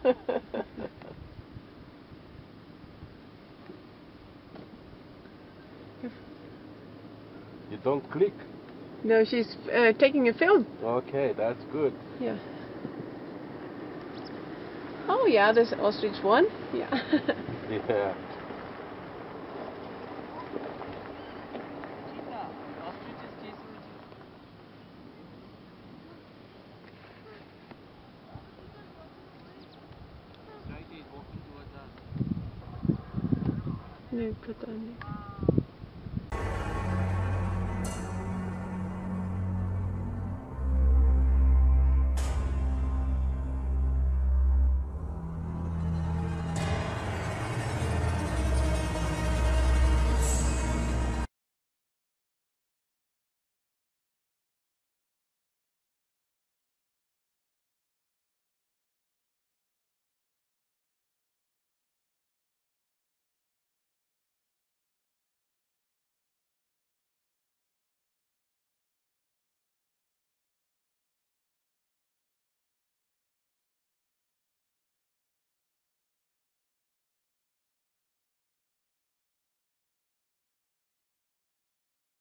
You don't click. No, she's taking a film. Okay, that's good. Yeah. Oh yeah, there's ostrich one. Yeah. Yeah. No, put that on there.